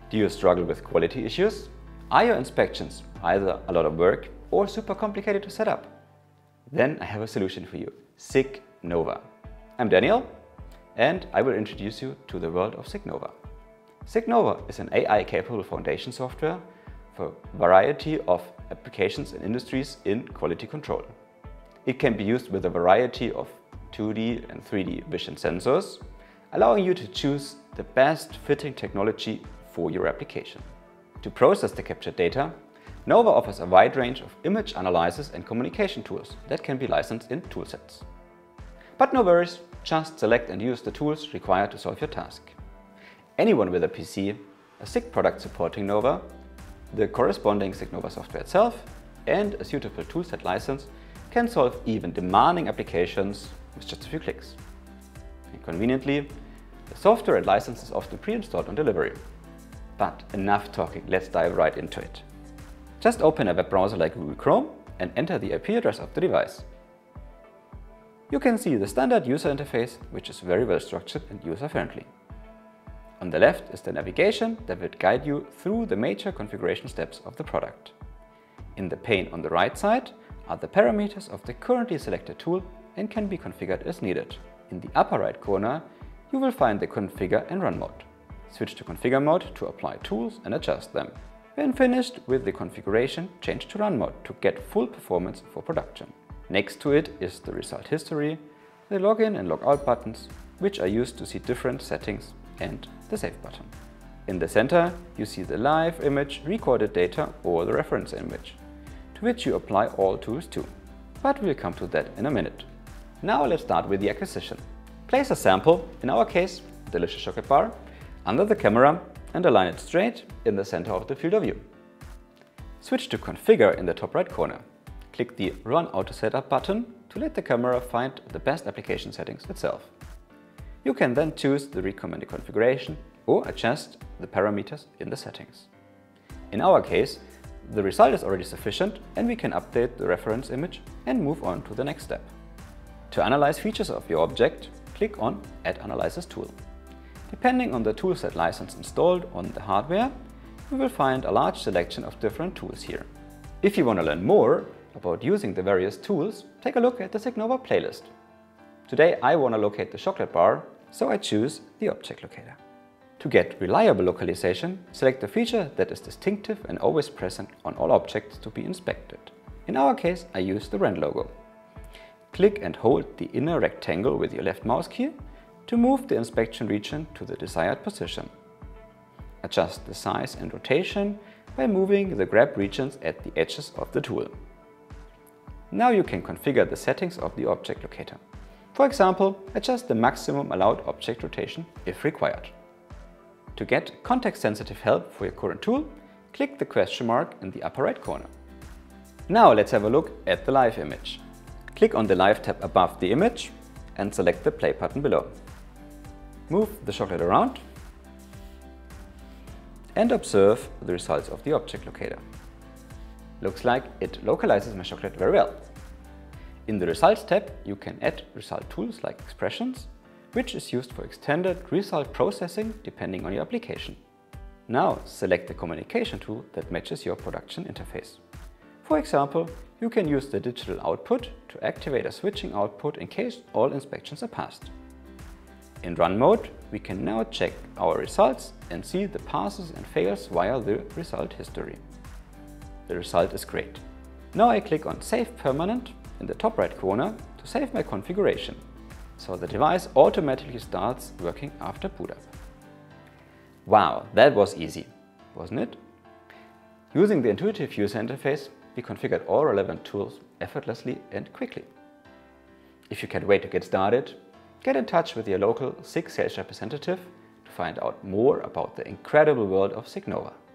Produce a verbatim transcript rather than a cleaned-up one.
Do you struggle with quality issues? Are your inspections either a lot of work or super complicated to set up? Then I have a solution for you, SigNova. I'm Daniel and I will introduce you to the world of SigNova. SigNova is an A I-capable foundation software for a variety of applications and industries in quality control. It can be used with a variety of two D and three D vision sensors, allowing you to choose the best fitting technology for your application. To process the captured data, Nova offers a wide range of image analysis and communication tools that can be licensed in toolsets. But no worries, just select and use the tools required to solve your task. Anyone with a P C, a SIG product supporting Nova, the corresponding SigNova software itself, and a suitable toolset license can solve even demanding applications with just a few clicks. And conveniently, the software and license is often pre-installed on delivery. But enough talking, let's dive right into it. Just open a web browser like Google Chrome and enter the I P address of the device. You can see the standard user interface, which is very well structured and user-friendly. On the left is the navigation that will guide you through the major configuration steps of the product. In the pane on the right side are the parameters of the currently selected tool and can be configured as needed. In the upper right corner, you will find the Configure and Run mode. Switch to Configure mode to apply tools and adjust them. When finished with the configuration, change to Run mode to get full performance for production. Next to it is the result history, the login and logout buttons, which are used to see different settings, and the Save button. In the center, you see the live image, recorded data or the reference image, to which you apply all tools too. But we'll come to that in a minute. Now let's start with the acquisition. Place a sample, in our case, a delicious chocolate bar, under the camera and align it straight in the center of the field of view. Switch to Configure in the top right corner. Click the Run Auto Setup button to let the camera find the best application settings itself. You can then choose the recommended configuration or adjust the parameters in the settings. In our case, the result is already sufficient and we can update the reference image and move on to the next step. To analyze features of your object, click on Add Analysis tool. Depending on the toolset license installed on the hardware, you will find a large selection of different tools here. If you want to learn more about using the various tools, take a look at the SigNova playlist. Today I want to locate the chocolate bar, so I choose the object locator. To get reliable localization, select the feature that is distinctive and always present on all objects to be inspected. In our case, I use the rand logo. Click and hold the inner rectangle with your left mouse key to move the inspection region to the desired position. Adjust the size and rotation by moving the grab regions at the edges of the tool. Now you can configure the settings of the object locator. For example, adjust the maximum allowed object rotation if required. To get context-sensitive help for your current tool, click the question mark in the upper right corner. Now let's have a look at the live image. Click on the Live tab above the image and select the play button below. Move the chocolate around and observe the results of the object locator. Looks like it localizes my chocolate very well. In the Results tab, you can add result tools like expressions, which is used for extended result processing depending on your application. Now select the communication tool that matches your production interface. For example, you can use the digital output to activate a switching output in case all inspections are passed. In Run mode, we can now check our results and see the passes and fails via the result history. The result is great. Now I click on Save Permanent in the top right corner to save my configuration, so the device automatically starts working after boot up. Wow, that was easy, wasn't it? Using the intuitive user interface, we configured all relevant tools effortlessly and quickly. If you can't wait to get started, get in touch with your local SIG sales representative to find out more about the incredible world of SigNova.